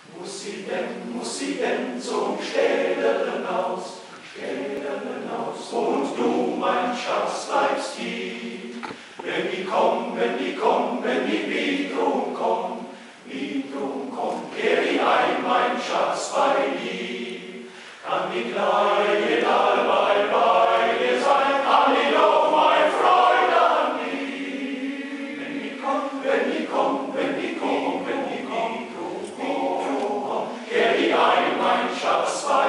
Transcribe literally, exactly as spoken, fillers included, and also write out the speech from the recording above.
Muss sie denn, muss sie denn zum Städteren Haus, Städteren Haus, und du, mein Schatz, bleibst hier. Wenn die kommen, wenn die kommen, wenn die Witterung kommt, Witterung kommt, kehr ich ein, mein Schatz, bei dir. Kann die Kleine allweil bei dir sein, kann ich doch mein Freund an dir. Wenn die kommen, wenn die kommen, wenn die kommen, wenn die kommen, kehr ich ein, mein Schatz, bei